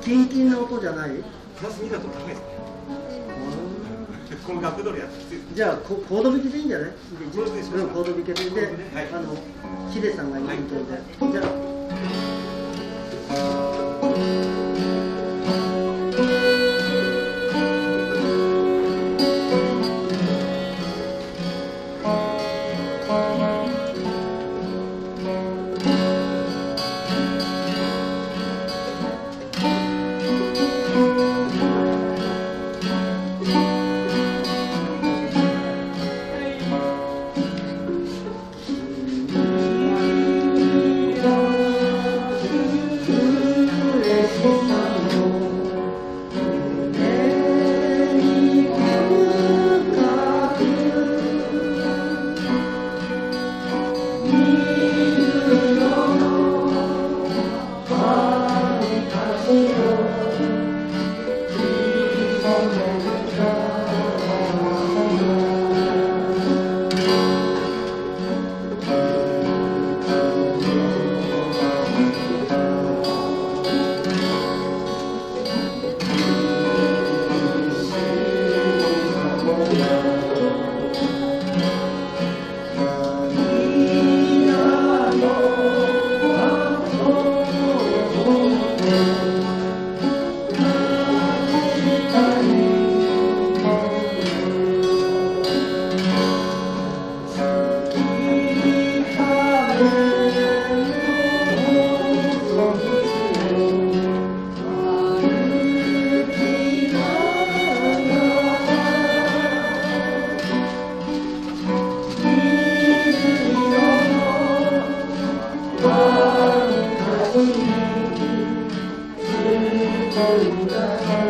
キンキンな音じゃない？ プラス2だと高いですね。この楽取りやってきついです。 じゃあコード弾きでいいんじゃない？ そうですね。 コード弾きで、ヒデさんがイントロで。じゃあ。 Thank you.